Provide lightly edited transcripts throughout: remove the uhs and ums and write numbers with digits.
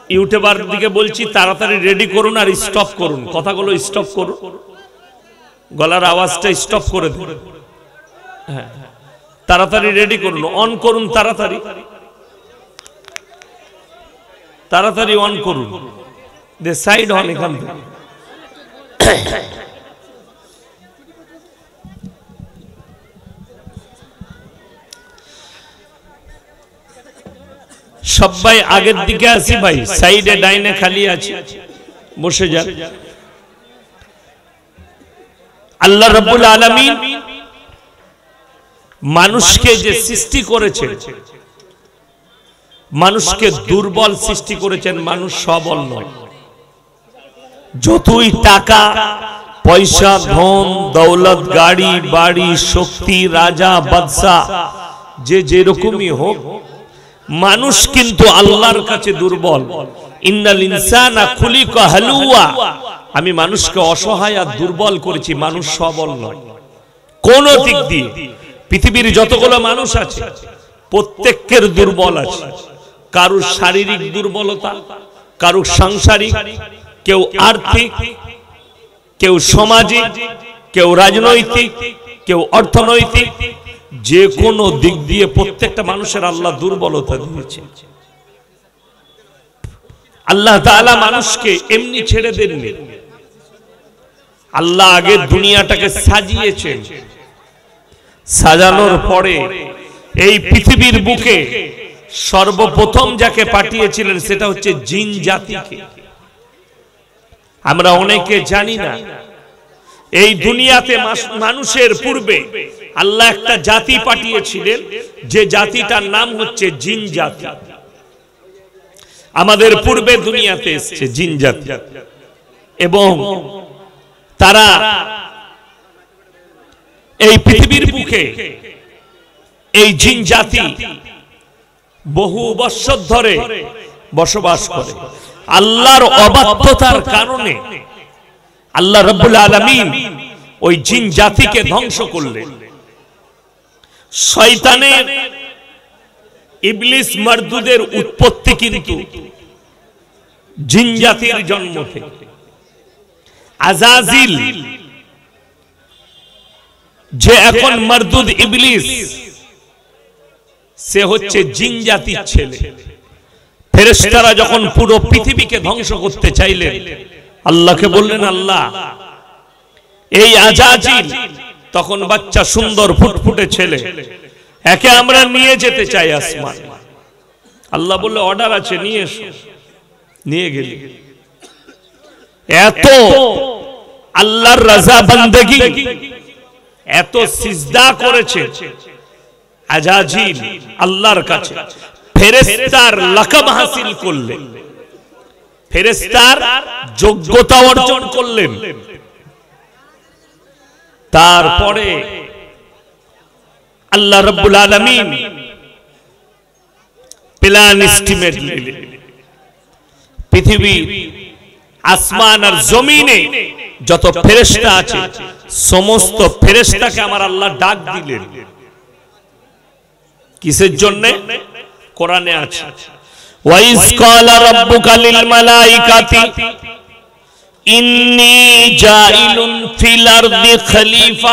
YouTuber দিকে বলছি তাড়াতাড়ি রেডি করুন আর স্টপ করুন, কথাগুলো স্টপ করুন, গলার আওয়াজটা স্টপ করে দিন। হ্যাঁ, তাড়াতাড়ি রেডি করুন, অন করুন, তাড়াতাড়ি তাড়াতাড়ি অন করুন, দে সাইড হন এখান থেকে। সবাই আগের দিকে আসি ভাই, সাইডে ডাইনে খালি আছে, বসে যান। আল্লাহ রাব্বুল আলামিন মানুষকে যে সৃষ্টি করেছেন, মানুষকে দুর্বল সৃষ্টি করেছেন, মানুষ সবল নয়। যতই টাকা পয়সা, ধন দৌলত, গাড়ি বাড়ি, শক্তি, রাজা বাদশাহ যে যেরকমই হোক, মানুষ কিন্তু আল্লাহর কাছে দুর্বল। ইন্নাল ইনসানা খুলিকা হালুয়া, আমি মানুষকে অসহায় আর দুর্বল করেছি, মানুষ সবল নয় কোন দিক দিয়ে। পৃথিবীর যতগুলো মানুষ আছে প্রত্যেকের দুর্বল আছে, কারুর শারীরিক দুর্বলতা, কারুর সাংসারিক, কেউ আর্থিক, কেউ সামাজিক, কেউ রাজনৈতিক, কেউ অর্থনৈতিক, যে কোনো দিক দিয়ে প্রত্যেকটা মানুষের আল্লাহ দুর্বলতা দিয়েছে। আল্লাহ তাআলা মানুষকে এমনি ছেড়ে দেননি, আল্লাহ আগে দুনিয়াটাকে সাজিয়েছেন, সাজানোর পরে এই পৃথিবীর বুকে সর্বপ্রথম যাকে পাঠিয়েছিলেন সেটা হচ্ছে জিন জাতিকে। আমরা অনেকে জানি না, এই দুনিয়াতে মানুষের পূর্বে আল্লাহ একটা জাতি পাঠিয়েছিলেন, যে জাতিটার নাম হচ্ছে জিন জাতি। আমাদের পূর্বে দুনিয়াতে এসেছে জিন জাতি, এবং তারা এই পৃথিবীর বুকে এই জিন জাতি বহু বছর ধরে বসবাস করে। আল্লাহর অবাধ্যতার কারণে আল্লাহ রাব্বুল আলামিন ওই জিন জাতিকে ধ্বংস করলেন। শয়তানের, ইবলিস মারদুদের উৎপত্তি কিন্তু জিন জাতির জন্ম থেকে। আজাজিল যে এখন মারদুদ ইবলিস, সে হচ্ছে জিন জাতির ছেলে। ফেরেশতারা যখন পুরো পৃথিবীকে ধ্বংস করতে চাইলেন, আল্লাহকে বললেন, আল্লাহ এই আজাজিল, তখন বাচ্চা সুন্দর ফুটফুটে ছেলে, একে আমরা নিয়ে যেতে চাই আসমান। আল্লাহ বললে, অর্ডার আছে, নিয়ে এসো। নিয়ে গেলে এত আল্লাহর রাজা বান্দেগি, এত সিজদা করেছে আজাজিল আল্লাহর কাছে, ফেরেশতার লাকাব হাসিল করলেন, ফেরেশতার যোগ্যতা অর্জন করলেন। তারপরে আল্লাহ রাব্বুল আলামিন প্ল্যান এস্টিমেট নিলেন, পৃথিবী আসমান আর জমিনে যত ফেরেশতা আছে সমস্ত ফেরেশতাকে আমার আল্লাহ ডাক দিলেন। কিসের জন্য? কোরআনে আছে, ওয়াইজ ক্বালা রাব্বুকা লিল মালাইকাতি ইন্নী জাইলুন ফিল আরদি খলিফা।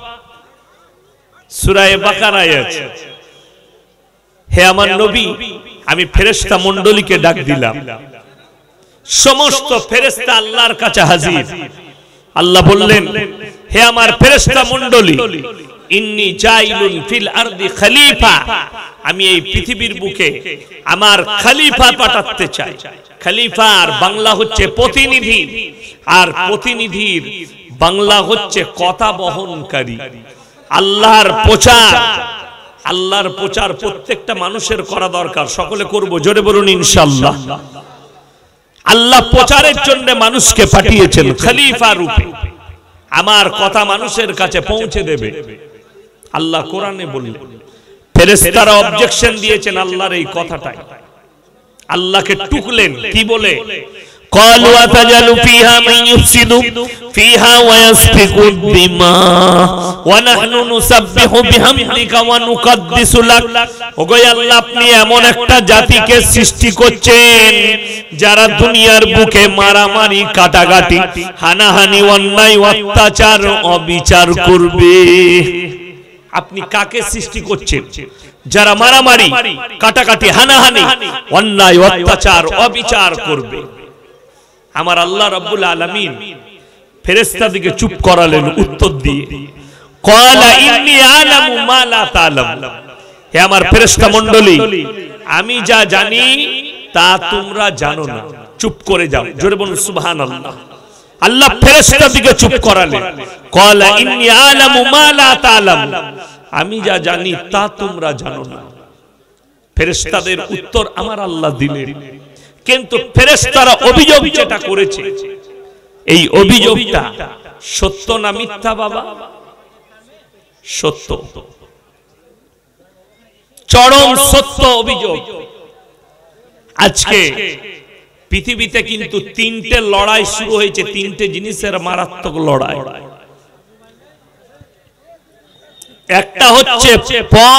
সূরা বাকারায় আছে, হে আমার নবী, আমি ফেরেশতা মণ্ডলীকে ডাক দিলাম। সমস্ত ফেরেশতা আল্লাহর কাছে হাজির। আল্লাহ বললেন, হে আমার ফেরেশতা মণ্ডলী, ইন্নী জাইলুন ফিল আরদি খলিফা, আমি এই পৃথিবীর বুকে আমার খলিফা পাঠাতে চাই। খলিফার বাংলা হচ্ছে প্রতিনিধি, আর প্রতিনিধির বাংলা হচ্ছে কথা বহনকারী। আল্লাহর প্রচার, আল্লাহর প্রচার প্রত্যেকটা মানুষের করা দরকার। সকলে করব, জোরে বলুন ইনশাআল্লাহ। আল্লাহ প্রচারের জন্য মানুষকে পাঠিয়েছেন খলিফা রূপে, আমার কথা মানুষের কাছে পৌঁছে দেবে। আল্লাহ কোরআনে বললেন, ফেরেশতারা অবজেকশন দিয়েছেন আল্লাহর এই কথাটাই, আল্লাহকে টুকলেন কি বলে, قالوا أتجعل فيها من يفسد فيها ويسفك الدماء ونحن نسبح بحمدك ونقدس لك। ওগো আল্লাহ, আপনি এমন একটা জাতিকে সৃষ্টি করছেন যারা দুনিয়ার বুকে মারামারি, কাটাকাটি, হানাহানি, অন্যায়, অত্যাচার, অবিচার করবে। আপনি কাকে সৃষ্টি করছেন যারা মারামারি, কাটাকাটি, হানাহানি, অন্যায়, অত্যাচার, অবিচার করবে? আমার আল্লাহ রাব্বুল আলামিন ফেরেশতাদেরকে চুপ করালেন উত্তর দিয়ে, ক্বালা ইন্নী আ'লামু মা লা তা'লামুন। হে আমার ফেরেশতা মণ্ডলী, আমি যা জানি তা তোমরা জানো না, চুপ করে যাও। জোরে বলুন সুবহানাল্লাহ। আল্লাহ ফেরেশতাদেরকে চুপ করালেন, ক্বালা ইন্নী আ'লামু মা লা তা'লামুন, আমি যা জানি তা তোমরা জানো না। ফেরেশতাদের উত্তর আমার আল্লাহ দিলেন, কিন্তু ফেরেশতারা অভিযোগ যেটা করেছে, এই অভিযোগটা সত্য না মিথ্যা বাবা? সত্য, চরম সত্য অভিযোগ। আজকে পৃথিবীতে কিন্তু তিনটে লড়াই শুরু হয়েছে, তিনটে জিনিসের মারাত্মক লড়াই। একটা হচ্ছে পদ,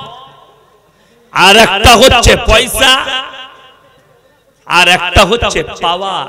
আর একটা হচ্ছে পয়সা, আর একটা হচ্ছে পাওয়ার।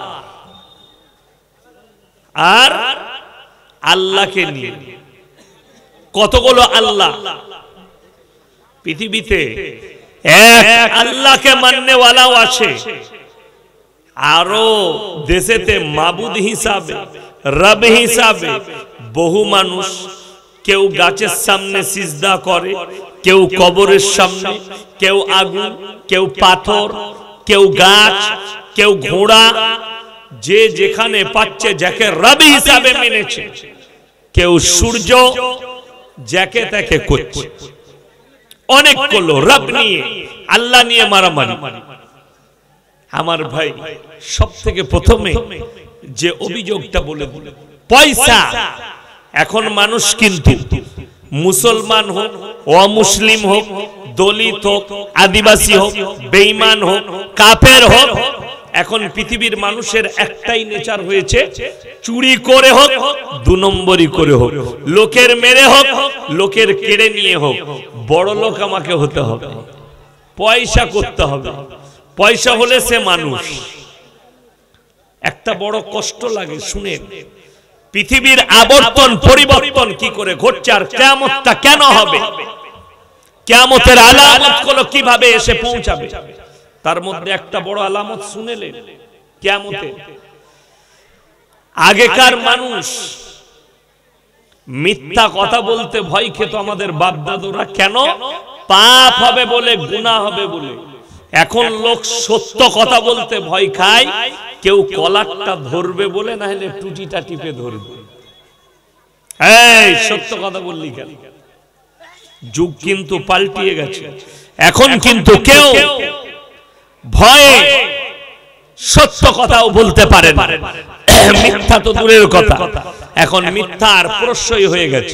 আর আল্লাহকে নিয়ে কতগুলো আল্লাহ পৃথিবীতে? এক আল্লাহকে মাননেওয়ালাও আছে, আরো দেশেতে মাবুদ হিসাবে, রব হিসাবে বহু মানুষ। কেউ গাছের সামনে সিজদা করে, কেউ কবরের সামনে, কেউ আগুন, কেউ পাথর, কেউ গাছ, কেউ ঘোড়া, যে যেখানে পাচ্ছে যাকে রব হিসাবে মেনেছে। কেউ সূর্য, যাকে তাকে করছে। অনেক করলো রব নিয়ে, আল্লাহ নিয়ে মারামারি। আমার ভাই, সব থেকে প্রথমে যে অভিযোগটা বলে পয়সা। এখন মানুষ কিন্তু মুসলমান হোক, অমুসলিম হোক, দলিত হোক, আদিবাসী হোক, বেঈমান হোক, কাফের হোক, এখন পৃথিবীর মানুষের একটাই নেচার হয়েছে, চুরি করে হোক, দু নম্বরই করে হোক, লোকের মেরে হোক, লোকের কেড়ে নিয়ে হোক, বড় লোক আমাকে হতে হবে, পয়সা করতে হবে। পয়সা হলে সে মানুষ। একটা বড় কষ্ট লাগে শুনেন, পৃথিবীর আবর্তন পরিবর্তন কি করে ঘটছে, আর কিয়ামতটা কেন হবে, কিয়ামতের আলামতগুলো কিভাবে এসে পৌঁছাবে। তার মধ্যে একটা বড় আলামত শুনেলেন কিয়ামতে। আগেকার মানুষ মিথ্যা কথা বলতে ভয় খেত, আমাদের বাপ দাদুরা। কেন? পাপ হবে বলে, গুনাহ হবে বলে। এখন লোক সত্য কথা বলতে ভয় খায়, কেউ কলারটা ধরবে বলে, না হলে টুটিটা টিপে ধরবে। এই সত্য কথা বললি কেন? যুগ কিন্তু পাল্টিয়ে গেছে। এখন কিন্তু কেউ ভয়ে সত্য কথাও বলতে পারে না, মিথ্যা তো দূরের কথা। এখন মিথ্যার প্রশ্রয় হয়ে গেছে।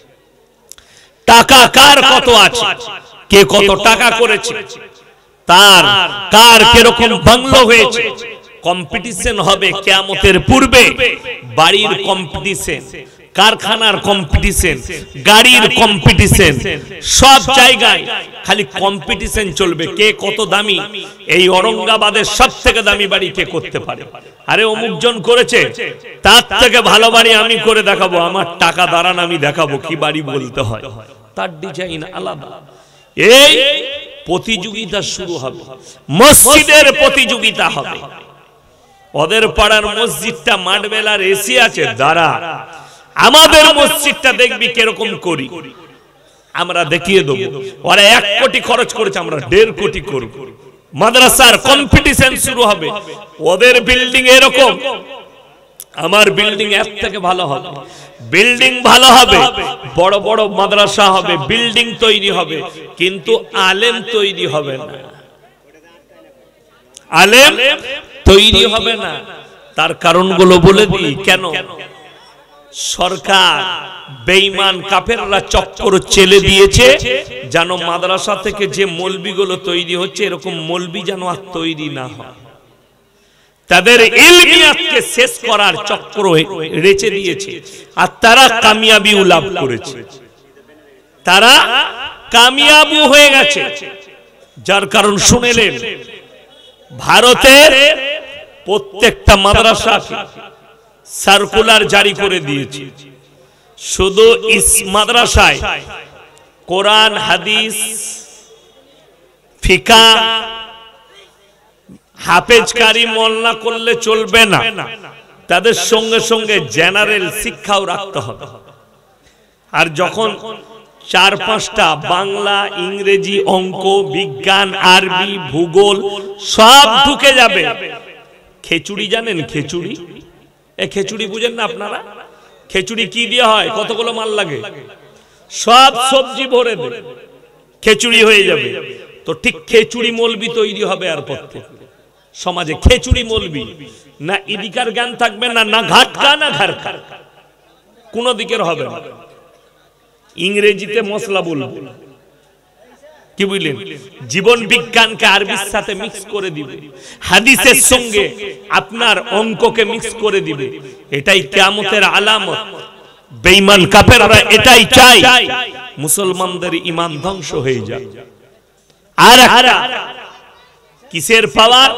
টাকা কার কত আছে, কে কত টাকা করেছে, তার কার কিরকম বাংলো হয়েছে, কম্পিটিশন হবে কিয়ামতের পূর্বে। বাড়ির কম্পিটিশন, কারখানার কম্পিটিশন, গাড়ির কম্পিটিশন, সব জায়গায় খালি কম্পিটিশন চলবে, কে কত দামি। এই ঔরঙ্গাবাদের সব থেকে দামি বাড়ি কে করতে পারে, আরে অমুক জন করেছে, তার থেকে ভালো বাড়ি আমি করে দেখাবো, আমার টাকা দাঁড়ান আমি দেখাবো কি বাড়ি বলতে হয়, তার ডিজাইন আলাদা। এই প্রতিযোগিতা শুরু হবে, মসজিদের প্রতিযোগিতা হবে। ওদের পাড়ার মসজিদটা মাঠবেলার এসি আছে, দাঁড়া আমাদের মসজিদটা দেখবি কিরকম করি, আমরা দেখিয়ে দেবো। ওরা 1 কোটি খরচ করেছে, আমরা 1.5 কোটি করব। মাদ্রাসার কম্পিটিশন শুরু হবে, ওদের বিল্ডিং এরকম, আমার বিল্ডিং এর থেকে ভালো হবে। বিল্ডিং ভালো হবে, বড় বড় মাদ্রাসা হবে, বিল্ডিং তৈরি হবে, কিন্তু আলেম তৈরি হবে না, আলেম তৈরি হবে না। তার কারণগুলো বলে দিই কেন। সরকার বেঈমান কাফেররা চক্কর চেলে দিয়েছে, যেন মাদ্রাসা থেকে যে মৌলবীগুলো তৈরি হচ্ছে, এরকম মৌলবী যেন আর তৈরি না হয়। তাদের ইলমিয়াতকে শেষ করার চক্র রেচে দিয়েছে, আর তারা কামিয়াবি লাভ করেছে, তারা কামিয়াবু হয়ে গেছে। যার কারণ শুনেলেন, ভারতের প্রত্যেকটা মাদ্রাসা সার্কুলার জারি করে দিয়েছে, শুধু ইস মাদ্রাসায় কোরআন হাদিস ফিকা হাফেজকারী মোল্লা করলে চলবে না, তাদের সঙ্গে সঙ্গে জেনারেল শিক্ষাও রাখতে হবে। আর যখন 4-5টা বাংলা, ইংরেজি, অঙ্ক, বিজ্ঞান, আরবি, ভূগোল সব ঢুকে যাবে। খিচুড়ি জানেন? খিচুড়ি, এই খিচুড়ি বুঝেন না আপনারা? খিচুড়ি কি দিয়ে হয়? কতগুলো মাল লাগে? সব সবজি ভরে দেবে, খিচুড়ি হয়ে যাবে। তো ঠিক খিচুড়ি মৌলবি তৈরি হবে। আর পথে সমাজে খিচুড়ি মৌলবি না, ইদিকার জ্ঞান থাকবে না, না ঘাটকা না ঘাড়কা, কোন দিকের হবে না। ইংরেজিতে মশলা বলবে, কি বুঝলেন? জীবন বিজ্ঞানকে আরবির সাথে মিক্স করে দিবে, হাদিসের সঙ্গে আপনার অঙ্ককে মিক্স করে দিবে। এটাই কিয়ামতের আলামত। বেঈমান কাফেররা এটাই চায়, মুসলমানদের ঈমান ধ্বংস হয়ে যায়। আর কিসের পাওয়ার?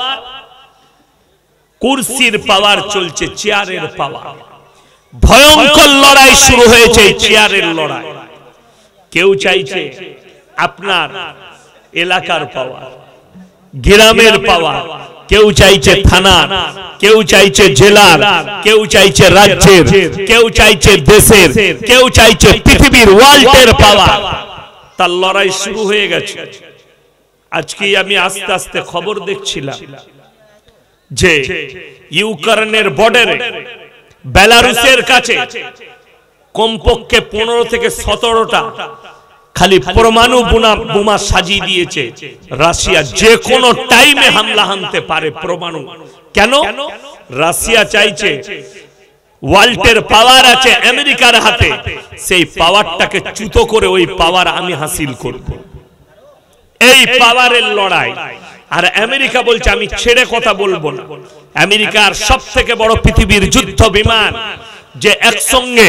কুরসির পাওয়ার চলছে, চেয়ারের পাওয়ার। ভয়ঙ্কর লড়াই শুরু হয়েছে, চেয়ারের লড়াই। কেউ চাইছে আপনার এলাকার পাওয়ার, গ্রামের পাওয়ার, কেউ চাইছে থানার, কেউ চাইছে জেলার, কেউ চাইছে রাজ্যের, কেউ চাইছে দেশের, কেউ চাইছে পৃথিবীর ওয়ার্ল্ডের পাওয়ার। তার লড়াই শুরু হয়ে গেছে। আজকে আমি আস্তে আস্তে খবর দেখছিলাম যে ইউক্রেনের বর্ডারে বেলারুসের কাছে কমপক্ষে 15 থেকে 17টা খালি পরমাণু বোমা সাজিয়ে দিয়েছে রাশিয়া। যে কোনো টাইমে হামলা হানতে পারে পরমাণু। কেন? রাশিয়া চাইছে ওয়ার্ল্ডের পাওয়ার আছে আমেরিকার হাতে, সেই পাওয়ারটাকে চ্যুত করে ওই পাওয়ার আমি হাসিল করব। এই পাওয়ারের লড়াই। আর আমেরিকা বলছে আমি ছেড়ে কথা বলবো না। আমেরিকার সবথেকে বড় পৃথিবীর যুদ্ধ বিমান, যে একসঙ্গে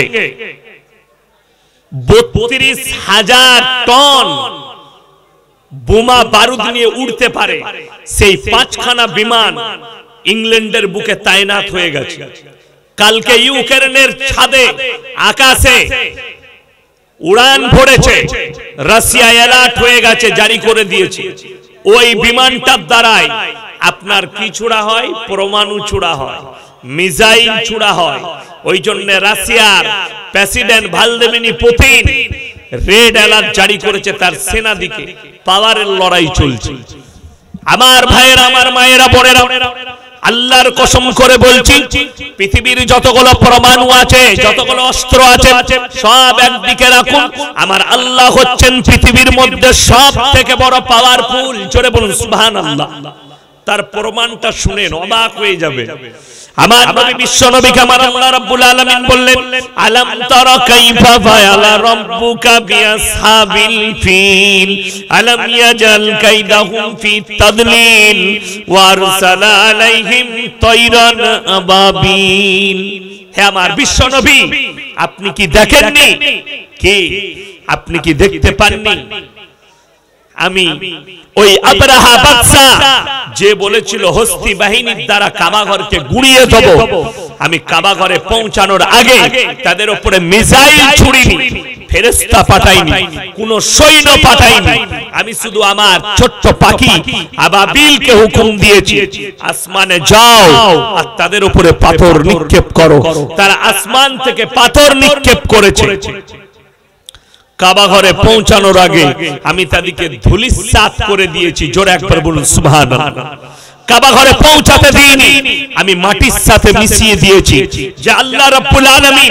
32,000 টন বোমা বারুদ নিয়ে উড়তে পারে, সেই 5খানা বিমান ইংল্যান্ডের বুকে তাইনাত হয়ে গেছে। কালকে ইউক্রেনের ছাদে আকাশে উড়ান ভরেছে, রাশিয়া অ্যালার্ট হয়ে গেছে, জারি করে দিয়েছে। ওই বিমানটার দ্বারাই আপনার কি ছোড়া হয়? পরমাণু ছোড়া হয়, মিসাইল ছোড়া হয়। ওই জন্য রাশিয়ার president Vladimir Putin red alert জারি করেছে তার সেনা দিকে। পাওয়ারের লড়াই চলছে। আমার ভাইয়েরা, আমার মায়েরা, বোনেরা, আল্লাহর কসম করে বলছি, পৃথিবীর যতগুলো পরমাণু আছে, যতগুলো অস্ত্র আছে, সব একদিকে রাখুন। আমার আল্লাহ হচ্ছেন পৃথিবীর মধ্যে সব থেকে বড় পাওয়ারফুল। জোরে বলুন সুবহানাল্লাহ। তার প্রমাণটা শুনেন, অবাক হয়ে যাবে। আমার নবী বিশ্ব নবীকে আমার আল্লাহ রাব্বুল আলামিন বললেন, আলাম তারা কাইফা ফাআলা রাব্বুকা বিআসহাবিল ফিল আলাম ইয়াজাল কাইদাহুম ফি তাদলিল ওয়া আরসালা আলাইহিম তায়রান আবাবিল। হে আমার বিশ্ব নবী, আপনি কি দেখেননি? কি আপনি কি দেখতে পাননি? আমি ওই আবরাহা বাদশা যে বলেছিল হস্তি বাহিনীর দ্বারা কাবাঘরকে গুড়িয়ে দেব, আমি কাবাঘরে পৌঁছানোর আগে তাদের উপরে মিসাইল ছুড়িনি, ফেরেশতা পাঠাইনি, কোন সৈন্য পাঠাইনি। আমি শুধু আমার ছোট্ট পাখি আবাবিলকে হুকুম দিয়েছি, আসমানে যাও আর তাদের উপরে পাথর নিক্ষেপ করো। তারা আসমান থেকে পাথর নিক্ষেপ করেছে। কাবাঘরে পৌঁছানোর আগে আমি তাদেরকে ধুলিসাৎ করে দিয়েছি। জোরে একবার বলুন সুবহানাল্লাহ। কাবাঘরে পৌঁছাতে দিইনি, আমি মাটির সাথে মিশিয়ে দিয়েছি। যে আল্লাহ রাব্বুল আলামিন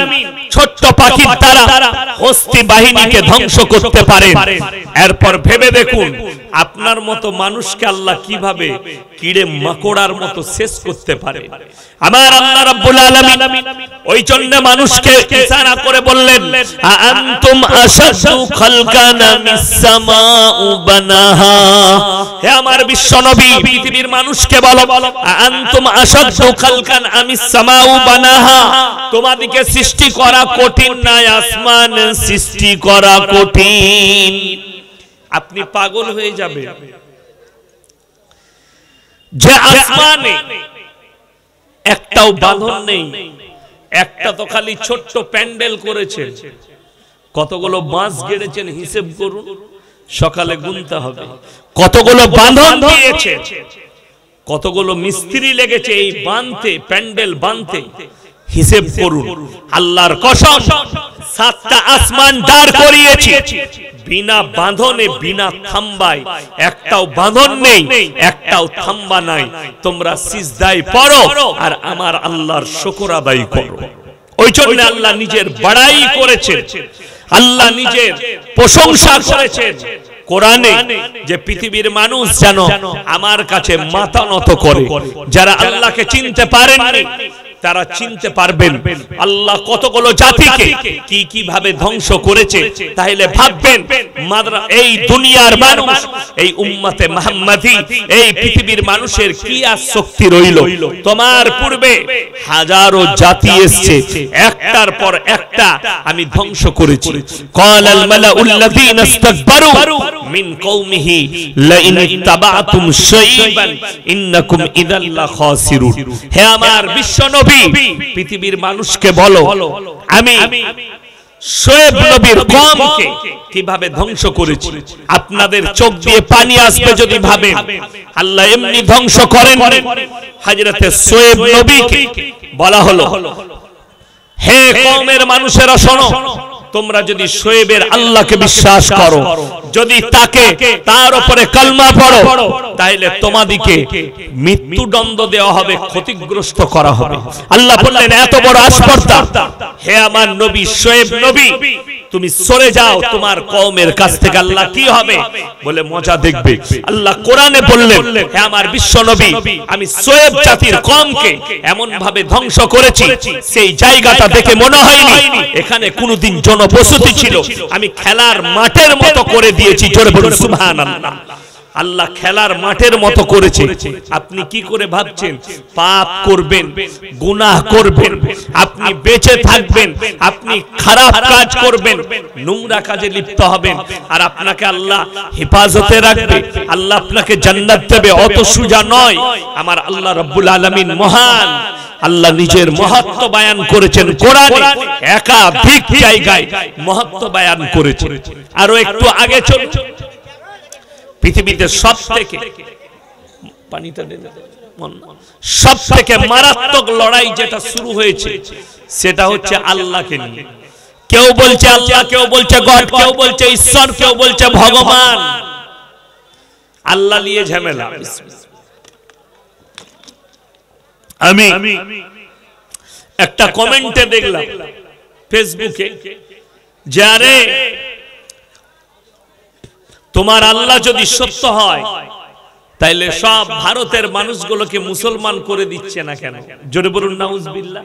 ছোট্ট পাখির দ্বারা হস্তি বাহিনীকে ধ্বংস করতে পারেন। এরপর ভেবে দেখুন আপনার মতো মানুষকে আল্লাহ কিভাবে কিড়ে মাকড়ার মতো শেষ করতে পারে। আমার আল্লাহ রাব্বুল আলামিন ওই জন্য মানুষকে ইশারা করে বললেন, আনতুম আশাদু খালকান মিস সামাউ বানাহা। হে আমার বিশ্ব নবী, পৃথিবীর মানুষকে বলো, আনতুম আশাদু খালকান মিস সামাউ বানাহা। তোমাদেরকে সৃষ্টি করা কঠিন না, আসমান সৃষ্টি করা কঠিন। আপনি পাগল হয়ে যাবে যে আসমানে একটাও বাঁধন নেই, একটা তো খালি ছোট্ট প্যান্ডেল করেছে, কতগুলো বাঁশ গেড়েছেন হিসেব করুন, সকালে গুনতে হবে। কতগুলো বাঁধন দিয়েছে, কতগুলো মিস্ত্রি লেগেছে এই বাঁধতে, প্যান্ডেল বাঁধতে, হিসেব করুন। আল্লাহর কসম, 7টা আসমান দাঁড় করিয়েছি বিনা বাঁধনে, বিনা থাম্বায়। একটাও বাঁধন নেই, একটাও থাম্বা নাই। তোমরা সিজদায় পড়ো আর আমার আল্লাহর শুকর আদায় করো। ওই জন্য আল্লাহ নিজের বড়াই করেছেন, আল্লাহ নিজের প্রশংসা করেছেন কোরআনে, যে পৃথিবীর মানুষ যেন আমার কাছে মাথা নত করে। যারা আল্লাহকে চিনতে পারেননি তারা চিনতে পারবেন আল্লাহ কতগুলো জাতিকে কি কিভাবে ধ্বংস করেছে। তাহলে ভাববেন এই দুনিয়ার মানুষ, এই উম্মতে মুহাম্মাদি, এই পৃথিবীর মানুষের কি আর শক্তি রইল। তোমার পূর্বে হাজারো জাতি এসেছে, একটার পর একটা আমি ধ্বংস করেছি। ক্বালাল মালাউল্লাযীনা ইসতাকবারু মিন কওমিহি লাইন ইত্তাবাতুম শাইবান ইন্নাকুম ইযাল লাখাসিরুন। হে আমার বিশ্ব নবী, পৃথিবীর মানুষকে বলো আমি শোয়েব নবীর কওমকে কিভাবে ধ্বংস করেছি। আপনাদের চোখ দিয়ে পানি আসবে যদি ভাবেন আল্লাহ এমনি ধ্বংস করেন। হযরতে শোয়েব নবীকে বলা হলো, হে কওমের মানুষেরা শোনো, তোমরা যদি শোয়েবের আল্লাহকে বিশ্বাস করো, যদি তাকে তার উপরে কালমা পড়ো, তাহলে তোমাদেরকে মৃত্যুদণ্ড দেওয়া হবে, ক্ষতিগ্রস্ত করা হবে। আল্লাহ বললেন, এত বড় আসপর্দা, হে আমার নবী শোয়েব নবী, তুমি সরে যাও তোমার কওমের কাছ থেকে। আল্লাহ কি হবে বলে মজা দেখবে। আল্লাহ কোরআনে বললেন, হে আমার বিশ্ব নবী, আমি শোয়েব জাতির কওমকে এমন ভাবে ধ্বংস করেছি, সেই জায়গাটা দেখে মনে হয়নি এখানে কোনোদিন জনবসতি ছিল। আমি খেলার মাঠের মতো করে দিয়েছি। জোরে বলুন সুবহানাল্লাহ। আল্লাহ খেলার মাঠের মতো করেছে। আপনি কি করে ভাবছেন পাপ করবেন, গুনাহ করবেন, আপনি বেঁচে থাকবেন, আপনি খারাপ কাজ করবেন, নোংরা কাজে লিপ্ত হবেন, আর আপনাকে আল্লাহ হেফাজতে রাখবে, আল্লাহ আপনাকে জান্নাত দেবে? অত সোজা নয়। আমার আল্লাহ রাব্বুল আলামিন মহান। আল্লাহ নিজের মহত্ব বয়ান করেছেন কোরআনে, একাধিক জায়গায় মহত্ব বয়ান করেছেন। আরো একটু আগে চলুন, পৃথিবীতে সব থেকে মারাত্মক লড়াই যেটা শুরু হয়েছে সেটা হচ্ছে আল্লাহকে নিয়ে। কেউ বলছে আল্লাহ, কেউ বলছে গড, কেউ বলছে ঈশ্বর, কেউ বলছে ভগবান। আল্লাহ নিয়ে ঝামেলা। আমি একটা কমেন্টে দেখলাম ফেসবুকে, যে আরে তোমার আল্লাহ যদি সত্য হয় তাইলে সব ভারতের মানুষগুলোকে মুসলমান করে দিচ্ছে না কেন? জোরে বলুন নাউজুবিল্লাহ।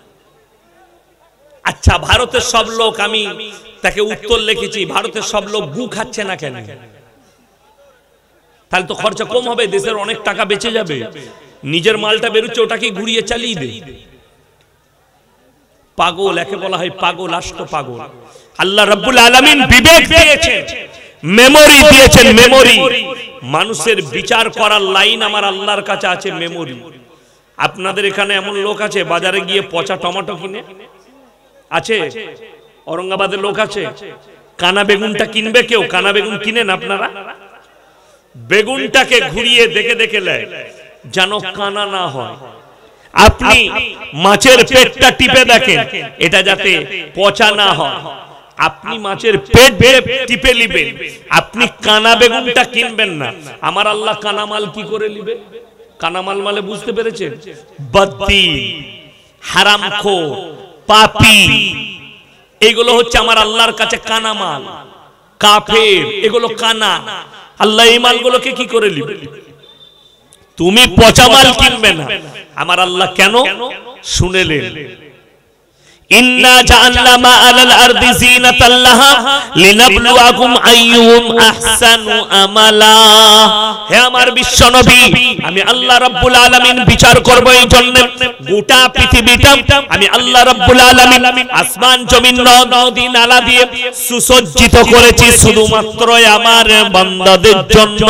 আচ্ছা, ভারতের সব লোক, আমি তাকে উত্তর লিখেছি, ভারতের সব লোক গু খাচ্ছে না কেন? তাহলে তো খরচা কম হবে, দেশের অনেক টাকা বেঁচে যাবে। নিজের মালটা বেরোচ্ছে, ওটাকে ঘুরিয়ে চালিয়ে দেয়। পাগল, একে বলা হয় পাগল, আস্ত পাগল। আল্লাহ রাব্বুল আলামিন বিবেক দিয়েছেন, মেমোরি দিয়েছেন, মেমোরি। মানুষের বিচার করার লাইন আমার আল্লাহর কাছে আছে, মেমোরি। আপনাদের এখানে এমন লোক আছে বাজারে গিয়ে পচা টমেটো কিনে, আছে? औरंगाबाদের লোক আছে, কানা বেগুনটা কিনবে কেউ? কানা বেগুন কিনেন আপনারা? বেগুনটাকে ঘুরিয়ে দেখে দেখে নেয় যেন কানা না হয়। আপনি মাছের পেটটা টিপে দেখেন, এটা যাতে পচা না হয়। আপনি মাছের পেট টিপে নিবেন, আপনি কানা বেগুনটা কিনবেন না। আমার আল্লাহ কানামাল কি করে নিবে? কানামাল মানে বুঝতে পেরেছেন? বদ্দি, হারামখোর, পাপী, এইগুলো হচ্ছে আমার আল্লাহর কাছে কানা মাল, কাফের, এগুলো কানা। আল্লাহ এই মালগুলোকে কি করে নিবে? তুমি পচা মাল কিনবে না। আমার আল্লাহ কেন শুনেলেন, ইন্না জাআলনা মা আলাল আরদি যিনাতাল লাহা লিনাবলুয়াকুম আইয়ুহুম আহসানু আমালা। হে আমার বিশ্ব নবী, আমি আল্লাহ রাব্বুল আলামিন বিচার করব এই জন্য গোটা পৃথিবীটা আমি আল্লাহ রাব্বুল আলামিন আসমান জমিন নদী নালা দিয়ে সুসজ্জিত করেছি শুধুমাত্র আমার বান্দাদের জন্য।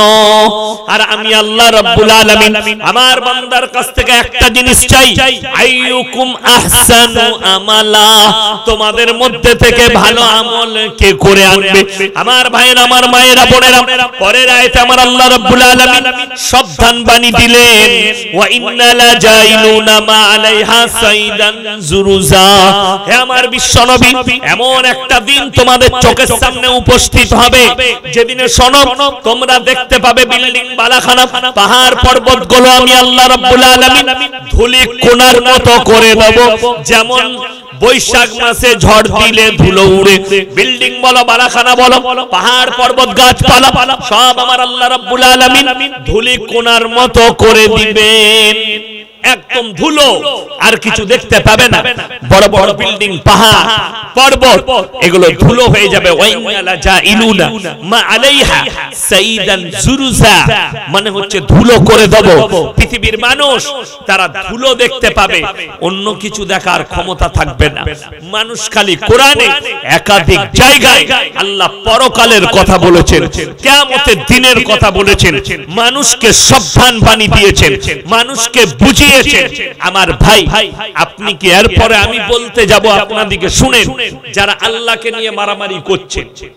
আর আমি আল্লাহ রাব্বুল আলামিন আমার বান্দার কাছ থেকে একটা জিনিস চাই, আইয়ুকুম আহসানু আমালা, তোমাদের মধ্যে থেকে ভালো আমল কে করে আনবে। আমার ভাইয়েরা, আমার মায়েরা, বোনেরা, পরের আয়াতে আমার আল্লাহ রাব্বুল আলামিন সাবধান বাণী দিলেন, ওয়া ইন্না লা জাইলুনা মা আলাইহা সাইদান জুরুজা। হে আমার বিশ্ব নবী, এমন একটা দিন তোমাদের চোখের সামনে উপস্থিত হবে যেদিনে শোনো তোমরা দেখতে পাবে বিল্ডিং বালাখানা পাহাড় পর্বতগুলো আমি আল্লাহ রাব্বুল আলামিন ধুলি কোনার মতো করে দেব। যেমন বৈশাখ মাসে ঝড় দিলে ধুলো উড়ে, বিল্ডিং বলো, বালাখানা বলো, পাহাড় পর্বত গাছপালা সব আমার আল্লাহ রাব্বুল আলামিন ধুলি কোনার মতো করে দিবেন। একদম ধুলো, আর কিছু দেখতে পাবে না। বড় বড় বিল্ডিং, পাহাড় পর্বত এগুলো ধুলো হয়ে যাবে। ওয়াইনালা জাইলুনা মা আলাইহা সাইদান জুরুজা, মানে হচ্ছে ধুলো করে দেব। পৃথিবীর মানুষ তারা ধুলো দেখতে পাবে, অন্য কিছু দেখার ক্ষমতা থাকবে না। মানুষ খালি কোরআনে একাধিক জায়গায় আল্লাহ পরকালের কথা বলেছেন, কিয়ামতের দিনের কথা বলেছেন, মানুষকে সাবধান বাণী দিয়েছেন, মানুষকে বুঝিয়ে। আমার ভাই, আপনি কি এরপরে আমি বলতে যাব আপনাদিকে শুনেন, যারা আল্লাহকে নিয়ে মারামারি করছে,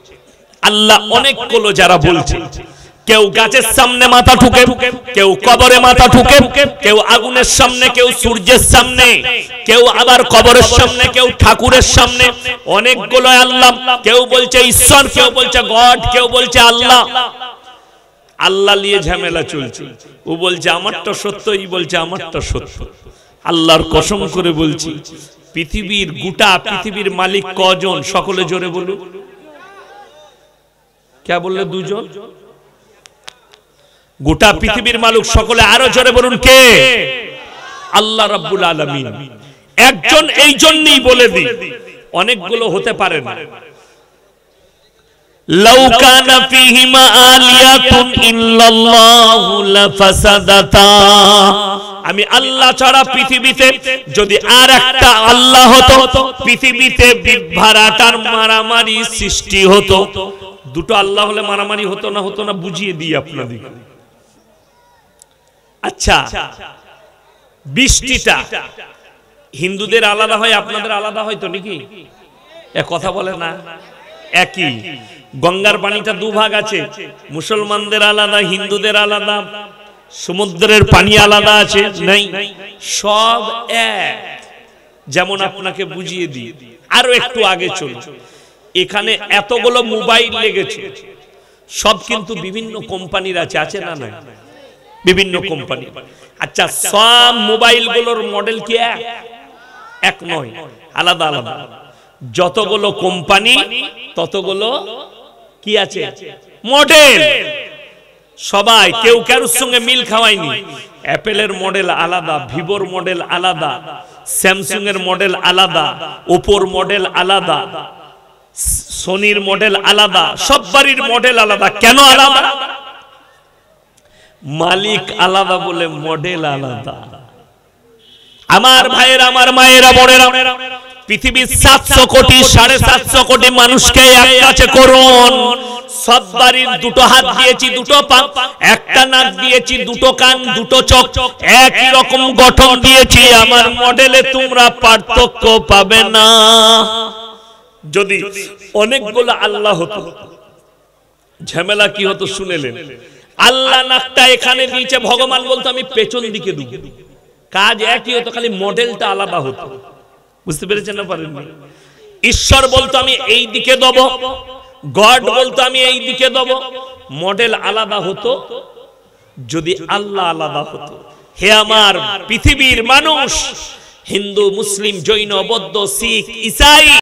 আল্লাহ অনেকগুলো যারা বলছে, কেউ গাছের সামনে মাথা ঠুকে, কেউ কবরে মাথা ঠুকে, কেউ আগুনের সামনে, কেউ সূর্যের সামনে, কেউ আবার কবরের সামনে, কেউ ঠাকুরের সামনে, অনেকগুলো আল্লাহ। কেউ বলছে ঈশ্বর, কেউ বলছে গড, কেউ বলছে আল্লাহ। আল্লাহ নিয়ে ঝামেলা চলছে, ও বলছে আমারটা সত্য, ই বলছে আমারটা সত্য। আল্লাহর কসম করে বলছি, পৃথিবীর গোটা পৃথিবীর মালিক কজন? সকলে জোরে বলুন। কে বললে? দুজন। গোটা পৃথিবীর মালিক সকলে আরো জোরে বলুন কে? আল্লাহ রাব্বুল আলামিন একজন। এই জন্যই বলে দিই, অনেকগুলো হতে পারে না। লাউ কানা ফীহিমা আলিয়াতুন ইল্লাল্লাহু লাফাসাদাতা, আমি আল্লাহ ছাড়া পৃথিবীতে যদি আর একটা আল্লাহ হতো, পৃথিবীতে বিভ্রাটার মারামারি সৃষ্টি হতো। দুটো আল্লাহ হলে মারামারি হতো না? হতো না? বুঝিয়ে দিই আপনাদের। আচ্ছা, বৃষ্টিটা হিন্দুদের আলাদা হয়, আপনাদের আলাদা হয় তো নাকি? এ কথা বলে না? একই। গঙ্গার পানিটা দুভাগ আছে, মুসলমানদের আলাদা, হিন্দুদের আলাদা। সমুদ্রের পানি আলাদা আছে? নাই, সব এক। যেমন আপনাকে বুঝিয়ে দিই, আরো একটু আগে চলুন। এখানে এতগুলো মোবাইল লেগেছে, সব কিন্তু বিভিন্ন কোম্পানির আছে, আছে না? না, বিভিন্ন কোম্পানি। আচ্ছা, সব মোবাইলগুলোর মডেল কি এক নয়? আলাদা আলাদা। যতগুলো কোম্পানি ততগুলো কি আছে? মডেল। সবাই কেউ কারোর সঙ্গে মিল খাওয়ায়নি। অ্যাপেলের মডেল আলাদা, ভিভোর মডেল আলাদা, স্যামসাং এর মডেল আলাদা, ওপোর মডেল আলাদা, সোনির মডেল আলাদা, সব বাড়ির মডেল আলাদা। কেন আলাদা? মালিক আলাদা বলে মডেল আলাদা। আমার ভাইয়েরা, আমার মায়েরা, বোনেরা, পৃথিবীর 700 কোটি 750 কোটি মানুষকে এক কাছে করুন। সব বাড়ির দুটো হাত দিয়েছি, দুটো পা, একটা নাক দিয়েছি, দুটো কান, দুটো চোখ, একই রকম গঠন দিয়েছি। আমার মডেলে তোমরা পার্থক্য পাবে না। যদি অনেকগুলো আল্লাহ হতো, ঝামেলা কি হতো শুনেলেন? আল্লাহ নাকটা এখানে দিয়েছে, ভগবান বলতো আমি পেছন দিকে দেব, কাজ একই হতো, খালি মডেলটা আলাদা হতো। বুঝতে পেরেছেন না? পারেননি? ঈশ্বর বলতো আমি এই দিকে দেব, গড বলতো আমি এই দিকে দেব, মডেল আলাদা হতো। যদি আল্লাহ আলাদা হতো, হে আমার পৃথিবীর মানুষ, হিন্দু, মুসলিম, জৈন, বৌদ্ধ, শিখ, ঈসাই,